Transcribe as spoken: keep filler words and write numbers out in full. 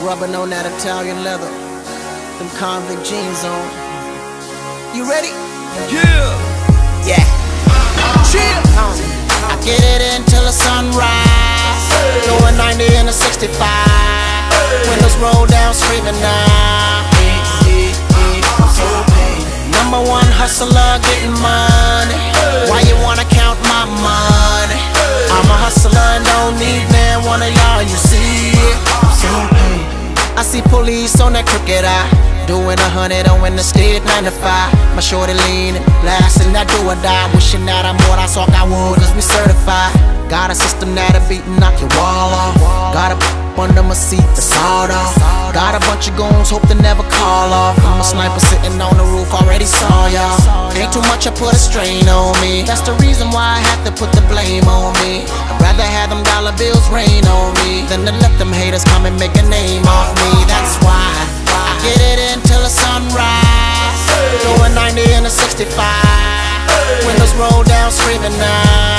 rubbing on that Italian leather, them convict jeans on. You ready? Yeah. Yeah. Chill. I get it until the sunrise. Doing ninety in a sixty-five. Windows roll down, screaming now. Number one hustler, getting money. Why you wanna count my money? I'm a hustler and don't need man one of y'all, you see it. I see police on that crooked eye, doing a hundred on in the state nine to five. My shorty leaning, blasting that do or die, wishing that I'm what I saw I would, cause we certified. Got a system that'll beat and knock your wall off. Got a under my seat, the sawed off. Got a bunch of goons, hope to never call off. I'm a sniper sitting on the roof, already saw y'all. Ain't too much, I put a strain on me. That's the reason why I have to put the blame on me. I'd rather have them dollar bills rain on me than to let them haters come and make a name off me. That's why I get it until the sunrise. Doing ninety in a sixty-five. Windows roll down, screaming now.